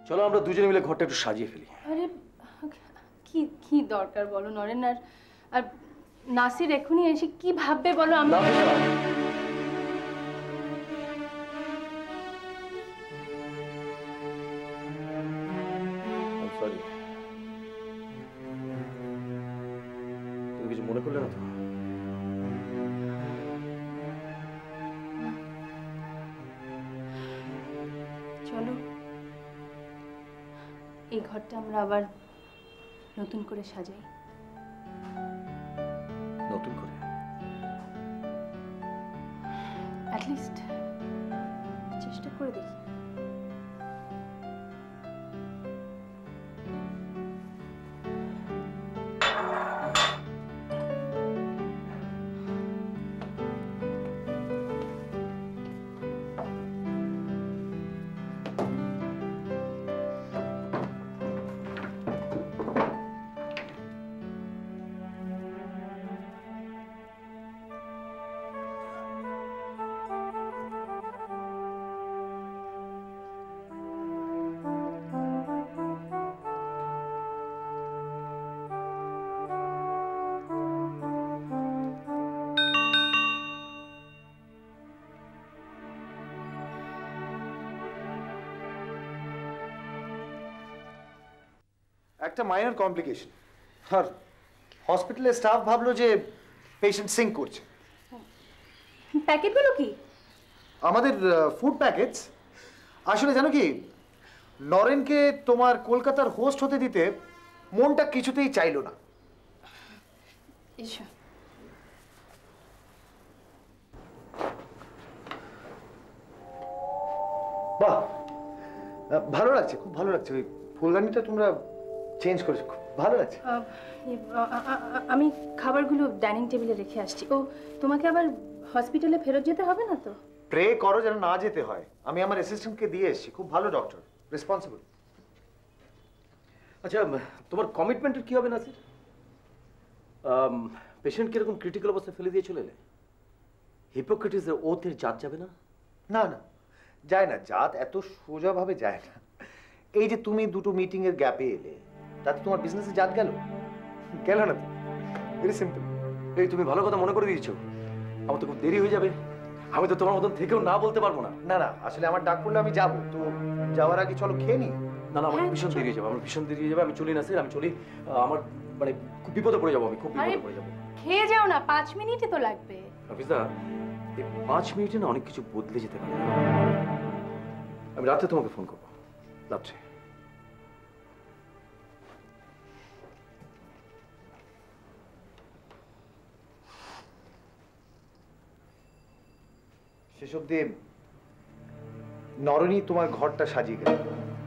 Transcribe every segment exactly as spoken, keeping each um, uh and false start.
চলো আমরা দুজনে মিলে ঘরটা একটু সাজিয়ে ফেলি। আরে কি কি দরকার বলো নরেন? আর আর নাসির এখনই এসে কি ভাববে বলো? আমি সরি, তুমি কিছু মনে করলে না তো? চলো এই ঘরটা আমরা আবার নতুন করে সাজাই। নতুন করে? অ্যাটলিস্ট চেষ্টা করে দেখি। একটা মাইনর কমপ্লিকেশন। আর হসপিটালের স্টাফ ভাবলো যে পেশেন্ট সিঙ্ক করছে। প্যাকেটগুলো কি? আমাদের ফুড প্যাকেটস। আসলে জানো কি, নরেনকে তোমার কলকাতার হোস্ট হতে দিতে মনটা কিছুতেই চাইলো না। এসো। বাহ, ভালো লাগছে, খুব ভালো লাগছে। ওই ফুলদানিটা তোমরা চেঞ্জ করেছো, খুব ভালো লাগছে। আমি খাবারগুলো ডাইনিং টেবিলে রেখে আসছি। ও তোমাকে আবার হসপিটালে ফেরত যেতে হবে না তো? প্রে করো যেন না যেতে হয়। আমি আমার অ্যাসিস্ট্যান্টকে দিয়ে এসেছি, খুব ভালো ডক্টর, রেসপন্সিবল। আচ্ছা, তোমার কমিটমেন্টের কি হবে নাসির? পেশেন্টকে এরকম ক্রিটিক্যাল অবস্থায় ফেলে দিয়ে চলে এলে? হিপোক্রেটিসের ওথের জাত যাবে না? না না, যায় না। জাত এত সোজাভাবে যায় না। এই যে তুমি দুটো মিটিং এর গ্যাপে এলে, তাতে তোমার বিজনেসে জাত গেল? গেল না তো। Very simple. এই তুমি ভালো কথা মনে করে দিয়েছো। আমার তো খুব দেরি হয়ে যাবে। আমি তো তোমার মতন থেকেও না বলতে পারবো না। না না, আসলে আমার ডাক পড়লে আমি যাবো তো। যাওয়ার আগে চলো খেয়ে নি। না না, আমার ভীষণ দেরি হয়ে যাবে। আমার ভীষণ দেরি হয়ে যাবে। আমি চলি না স্যার, আমি চলি। আমার মানে খুব বিপদে পড়ে যাবো। আমি খুব বিপদে পড়ে যাবো। খেয়ে যাও না, পাঁচ মিনিটই তো লাগবে। হাফিজা, এই পাঁচ মিনিটে না অনেক কিছু বদলে যেতে পারে। আমি রাতে তোমাকে ফোন করবো। রাত্রে। শেষ অব্দি নরনী তোমার ঘরটা সাজিয়ে গেল।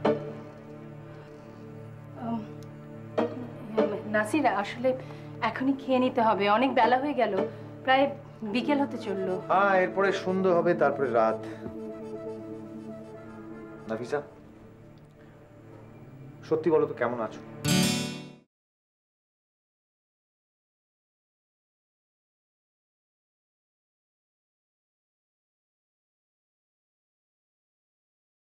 নাসির, আসলে এখনই খেয়ে নিতে হবে, অনেক বেলা হয়ে গেল, প্রায় বিকেল হতে চললো। হ্যাঁ, এরপরে সন্ধ্যা হবে, তারপরে রাত। নাফিসা, সত্যি বলো তো কেমন আছো?